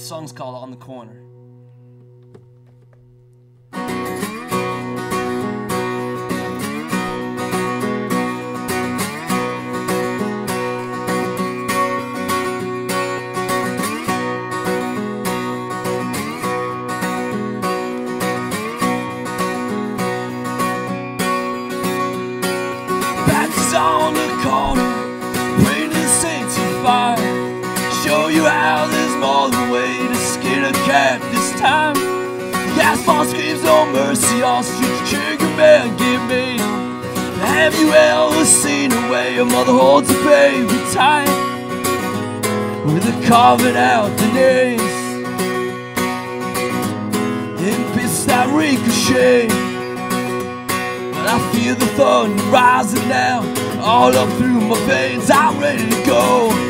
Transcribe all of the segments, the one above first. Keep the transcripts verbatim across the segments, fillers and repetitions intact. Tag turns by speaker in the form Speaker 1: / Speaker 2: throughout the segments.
Speaker 1: The song's called On the Corner. Baptist on the corner, praying to saints of fire. Show you how there's more than a way to skin a cat this time. The asphalt screams no mercy, all streets trigger man get me. Have you ever seen a way a mother holds a baby tight, with her carving out the names in bits that ricochet? But I feel the thunder rising now, all up through my veins. I'm ready to go.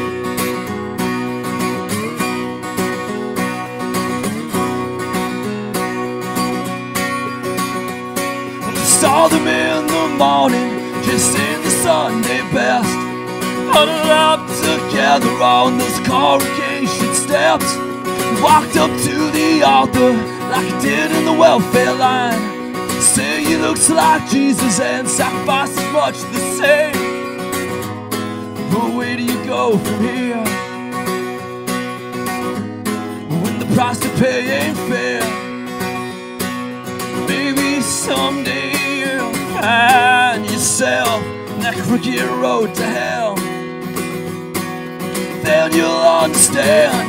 Speaker 1: Saw them in the morning, just in the Sunday best, huddled up together on those congregation steps. Walked up to the altar like I did in the welfare line. Say he looks like Jesus and sacrifices much the same. But where do you go from here when the price to pay ain't fair? Maybe someday find yourself in that crooked road to hell. Then you'll understand.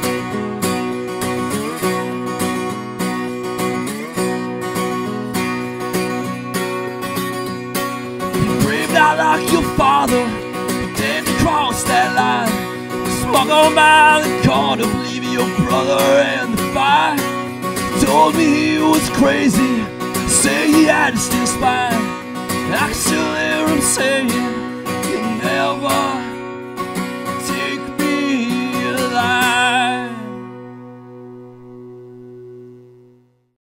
Speaker 1: You braved out like your father, you dared to cross that line. Smug on by the corner, believe your brother in the fire. Told me he was crazy, say he had a steel spine. I can still hear him saying, you never